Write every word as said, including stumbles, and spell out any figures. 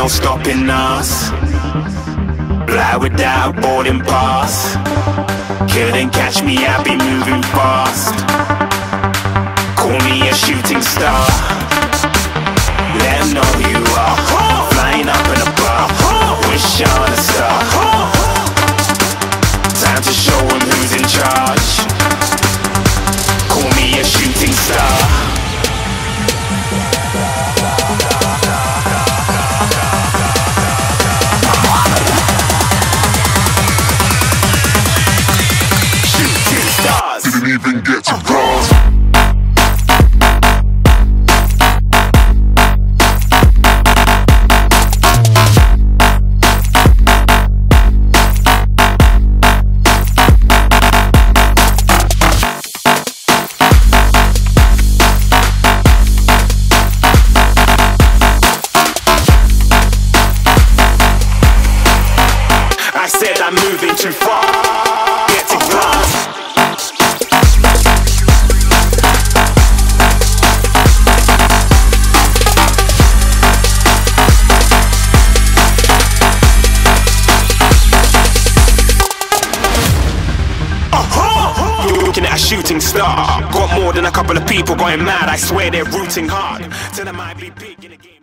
no stopping us. Fly without a boarding pass. Couldn't catch me, I'd be moving fast. Call me a shooting star. Let 'em know who you are. Flying up in a bar, wish on a star. Time to show 'em who's in charge. Call me a shooting star. Shooting stars. Didn't even get to cross. I said I'm moving too far. Get to glass. Uh-huh. You're looking at a shooting star. Got more than a couple of people going mad. I swear they're rooting hard. Tell them I be big in the game.